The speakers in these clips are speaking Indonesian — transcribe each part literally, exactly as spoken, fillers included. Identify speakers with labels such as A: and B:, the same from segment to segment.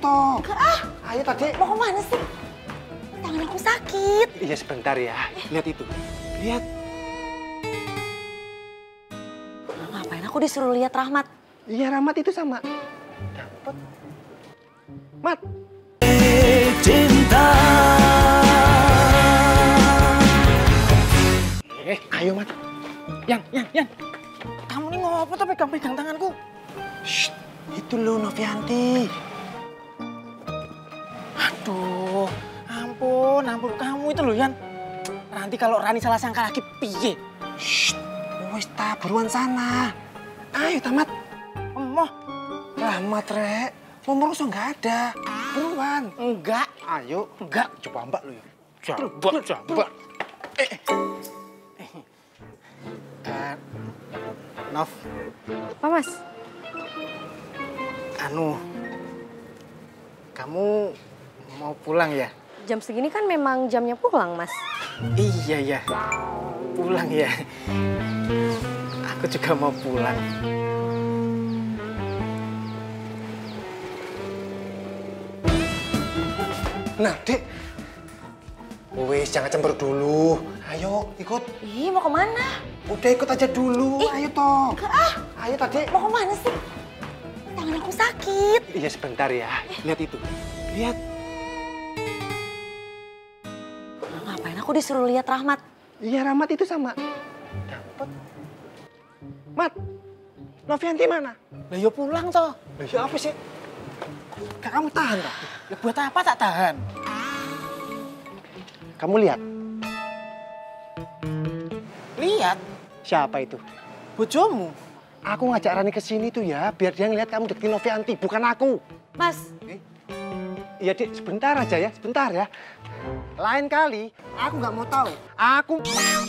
A: toh.
B: Enggak ah.
A: Ayo tadi.
B: Mau kemana sih? Tangan aku sakit.
A: Iya sebentar ya. Lihat itu. Lihat.
B: Ngapain aku disuruh lihat Rahmat?
A: Iya Rahmat itu sama. Dapet. Mat.
C: Cinta.
A: Eh, ayo Mat.
C: Yan, Yan, Yan. Kamu ini ngopo tuh pegang-pegang tanganku?
A: Shh, itu lo Novianti.
C: Aduh, ampun, ampun. Kamu itu loh, Yan. Nanti kalau Rani salah sangka lagi, piye?
A: Shh, wis ta, buruan sana. Ayo Tamat.
C: Emoh.
A: Rahmat, Rek. Nomor so nggak ada. Buruan.
C: Enggak.
A: Ayo.
C: Enggak.
A: Coba mbak lo ya.
C: Coba, coba. Eh, eh.
A: Uh, Nov.
B: Apa Mas?
C: Anu, kamu mau pulang ya?
B: Jam segini kan memang jamnya pulang Mas.
C: Iya, ya. Pulang ya. Aku juga mau pulang.
A: Nah, Dek. Wes, jangan cemberut dulu. Ayo, ikut.
B: Ih, mau kemana?
A: Udah ikut aja dulu.
B: Ih,
A: ayo toh.
B: Enggak ah.
A: Ayo tadi.
B: Mau kemana sih? Tangan aku sakit.
A: Iya sebentar ya. Lihat itu. Lihat.
B: Ngapain aku disuruh lihat Rahmat?
A: Iya Rahmat itu sama. Dapet. Mat. Novianti mana?
C: Lah ya pulang toh.
A: Lah ya apa sih? Kak, kamu tahan tak?
C: Ya buat apa tak tahan?
A: Kamu lihat.
C: Lihat,
A: Siapa itu?
C: bojomu.
A: Aku ngajak Rani ke sini tuh ya, biar dia ngeliat kamu deketin Novianti, bukan aku.
B: Mas,
A: Iya, Dik, sebentar aja ya, sebentar ya. Lain kali, aku nggak mau tahu. Aku...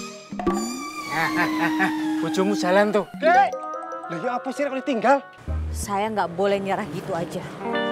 C: Bojomu jalan tuh.
A: Dek! Lah ya apa sih kalau ditinggal?
B: saya nggak boleh nyerah gitu aja.